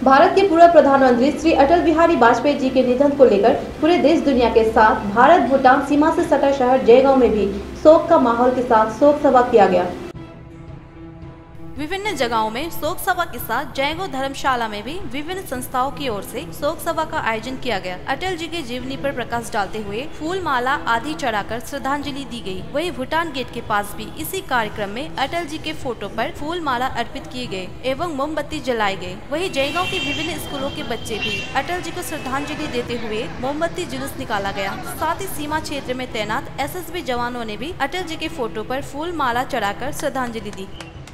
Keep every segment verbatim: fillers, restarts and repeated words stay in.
भारत के पूर्व प्रधानमंत्री श्री अटल बिहारी वाजपेयी जी के निधन को लेकर पूरे देश दुनिया के साथ भारत भूटान सीमा से सटा शहर जयगांव में भी शोक का माहौल के साथ शोक सभा किया गया। विभिन्न जगहों में शोक सभा के साथ जयगांव धर्मशाला में भी विभिन्न संस्थाओं की ओर से शोक सभा का आयोजन किया गया। अटल जी के जीवनी पर प्रकाश डालते हुए फूल माला आदि चढ़ाकर श्रद्धांजलि दी गई। वहीं भूटान गेट के पास भी इसी कार्यक्रम में अटल जी के फोटो पर फूल माला अर्पित किए गए एवं मोमबत्ती जलाए गए। वहीं जयगांव के विभिन्न स्कूलों के बच्चे भी अटल जी को श्रद्धांजलि देते हुए मोमबत्ती जुलूस निकाला गया। साथ ही सीमा क्षेत्र में तैनात एस एस बी जवानों ने भी अटल जी के फोटो पर फूल माला चढ़ाकर श्रद्धांजलि दी।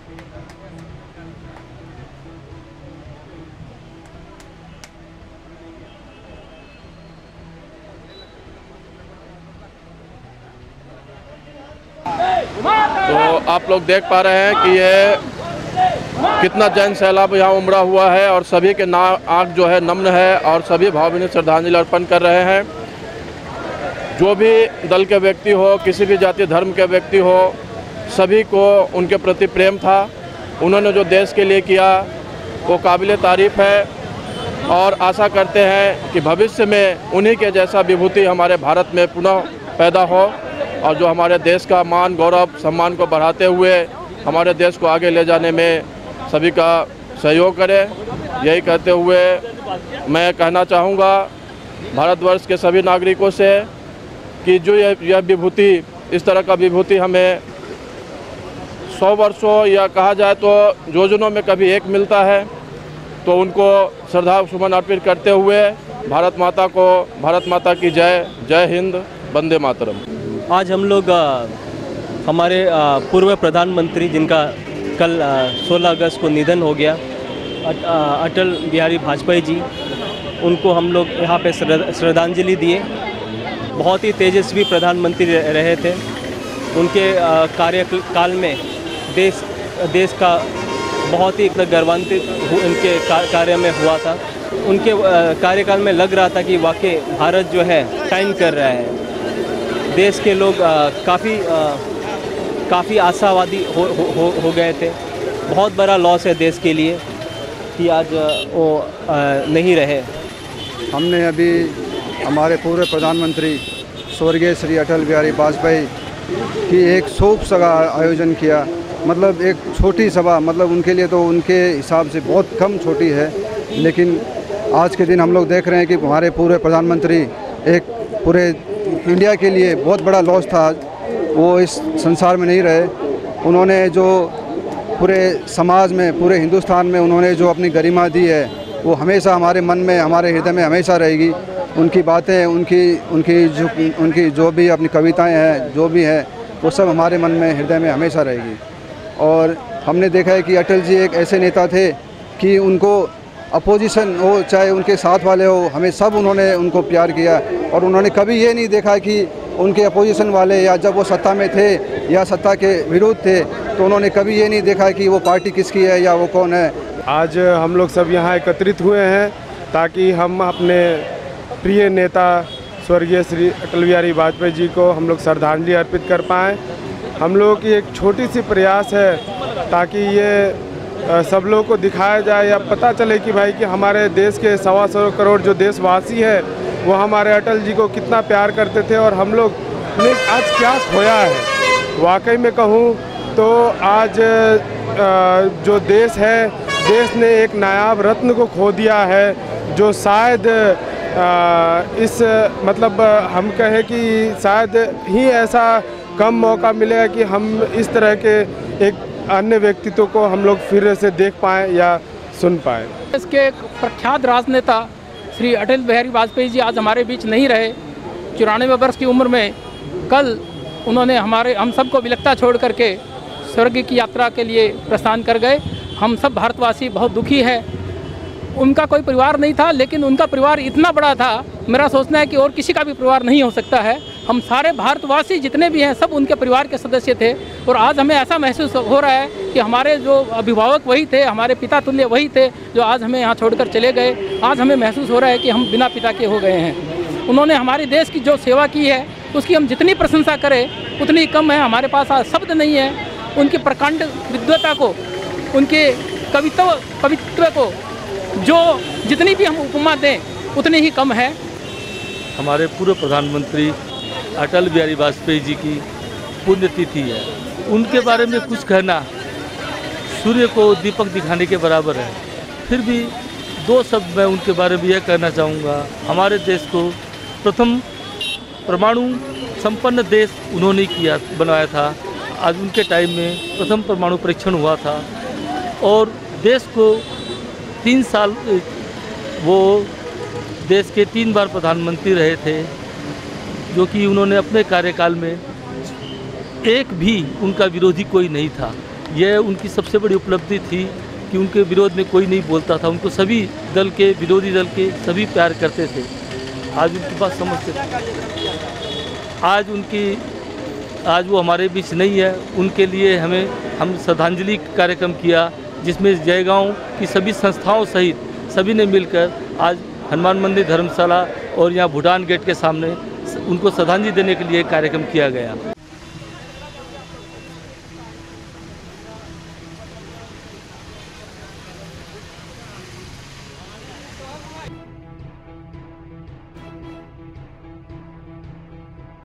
तो आप लोग देख पा रहे हैं कि ये कितना जन सैलाब यहाँ उमड़ा हुआ है और सभी के ना आँख जो है नम्न है और सभी भावभीनी श्रद्धांजलि अर्पण कर रहे हैं। जो भी दल के व्यक्ति हो, किसी भी जाति धर्म के व्यक्ति हो, सभी को उनके प्रति प्रेम था। उन्होंने जो देश के लिए किया वो काबिल तारीफ़ है और आशा करते हैं कि भविष्य में उन्हीं के जैसा विभूति हमारे भारत में पुनः पैदा हो और जो हमारे देश का मान गौरव सम्मान को बढ़ाते हुए हमारे देश को आगे ले जाने में सभी का सहयोग करे। यही कहते हुए मैं कहना चाहूँगा भारतवर्ष के सभी नागरिकों से कि जो यह यह विभूति, इस तरह का विभूति हमें सौ वर्षों या कहा जाए तो योजनों में कभी एक मिलता है, तो उनको श्रद्धा सुमन अर्पित करते हुए भारत माता को भारत माता की जय, जय हिंद, वंदे मातरम। आज हम लोग हमारे पूर्व प्रधानमंत्री जिनका कल सोलह अगस्त को निधन हो गया, अटल बिहारी वाजपेयी जी, उनको हम लोग यहाँ पे श्रद्धांजलि दिए। बहुत ही तेजस्वी प्रधानमंत्री रहे थे। उनके कार्यकाल में देश देश का बहुत ही गौरवान्वित उनके कार्य में हुआ था। उनके कार्यकाल में लग रहा था कि वाकई भारत जो है शाइन कर रहा है। देश के लोग काफ़ी काफ़ी आशावादी हो, हो, हो गए थे। बहुत बड़ा लॉस है देश के लिए कि आज वो नहीं रहे। हमने अभी हमारे पूर्व प्रधानमंत्री स्वर्गीय श्री अटल बिहारी वाजपेयी की एक शोक सभा आयोजन किया। मतलब एक छोटी सभा, मतलब उनके लिए तो उनके हिसाब से बहुत कम छोटी है, लेकिन आज के दिन हम लोग देख रहे हैं कि हमारे पूर्व प्रधानमंत्री एक पूरे इंडिया के लिए बहुत बड़ा लॉस था। वो इस संसार में नहीं रहे। उन्होंने जो पूरे समाज में, पूरे हिंदुस्तान में उन्होंने जो अपनी गरिमा दी है वो हमेशा हमारे मन में, हमारे हृदय में हमेशा रहेगी। उनकी बातें, उनकी उनकी जो उनकी जो भी अपनी कविताएं हैं, जो भी है, वो सब हमारे मन में, हृदय में हमेशा रहेगी। और हमने देखा है कि अटल जी एक ऐसे नेता थे कि उनको अपोजिशन हो चाहे उनके साथ वाले हो, हमें सब उन्होंने उनको प्यार किया। और उन्होंने कभी ये नहीं देखा कि उनके अपोजिशन वाले या जब वो सत्ता में थे या सत्ता के विरुद्ध थे, तो उन्होंने कभी ये नहीं देखा कि वो पार्टी किसकी है या वो कौन है। आज हम लोग सब यहाँ एकत्रित हुए हैं ताकि हम अपने प्रिय नेता स्वर्गीय श्री अटल बिहारी वाजपेयी जी को हम लोग श्रद्धांजलि अर्पित कर पाएँ। हम लोगों की एक छोटी सी प्रयास है ताकि ये सब लोगों को दिखाया जाए या पता चले कि भाई कि हमारे देश के सवा सौ करोड़ जो देशवासी है वो हमारे अटल जी को कितना प्यार करते थे और हम लोग ने आज क्या खोया है। वाकई में कहूँ तो आज जो देश है, देश ने एक नायाब रत्न को खो दिया है, जो शायद इस मतलब हम कहें कि शायद ही ऐसा कम मौका मिलेगा कि हम इस तरह के एक अन्य व्यक्तित्व को हम लोग फिर से देख पाएँ या सुन पाएँ। इसके प्रख्यात राजनेता श्री अटल बिहारी वाजपेयी जी आज हमारे बीच नहीं रहे। चौरानवे वर्ष की उम्र में कल उन्होंने हमारे हम सबको विलकता छोड़ करके स्वर्ग की यात्रा के लिए प्रस्थान कर गए। हम सब भारतवासी बहुत दुखी है। उनका कोई परिवार नहीं था, लेकिन उनका परिवार इतना बड़ा था, मेरा सोचना है कि और किसी का भी परिवार नहीं हो सकता है। हम सारे भारतवासी जितने भी हैं सब उनके परिवार के सदस्य थे। और आज हमें ऐसा महसूस हो रहा है कि हमारे जो अभिभावक वही थे, हमारे पिता तुल्य वही थे जो आज हमें यहाँ छोड़कर चले गए। आज हमें महसूस हो रहा है कि हम बिना पिता के हो गए हैं। उन्होंने हमारे देश की जो सेवा की है उसकी हम जितनी प्रशंसा करें उतनी कम है। हमारे पास आज शब्द नहीं है उनकी प्रकांड विद्वता को, उनके कवित्व कवित्व को जो जितनी भी हम उपमा दें उतनी ही कम है। हमारे पूर्व प्रधानमंत्री अटल बिहारी वाजपेयी जी की पुण्यतिथि है, उनके बारे में कुछ कहना सूर्य को दीपक दिखाने के बराबर है। फिर भी दो शब्द मैं उनके बारे में यह कहना चाहूँगा, हमारे देश को प्रथम परमाणु संपन्न देश उन्होंने किया बनवाया था। आज उनके टाइम में प्रथम परमाणु परीक्षण हुआ था और देश को तीन साल वो देश के तीन बार प्रधानमंत्री रहे थे, जो कि उन्होंने अपने कार्यकाल में एक भी उनका विरोधी कोई नहीं था। यह उनकी सबसे बड़ी उपलब्धि थी कि उनके विरोध में कोई नहीं बोलता था, उनको सभी दल के विरोधी दल के सभी प्यार करते थे। आज उनकी बात समझते थे। आज उनकी आज वो हमारे बीच नहीं है, उनके लिए हमें हम श्रद्धांजलि कार्यक्रम किया, जिसमें जयगांव की सभी संस्थाओं सहित सभी ने मिलकर आज हनुमान मंदिर धर्मशाला और यहाँ भूटान गेट के सामने उनको श्रद्धांजलि देने के लिए कार्यक्रम किया गया।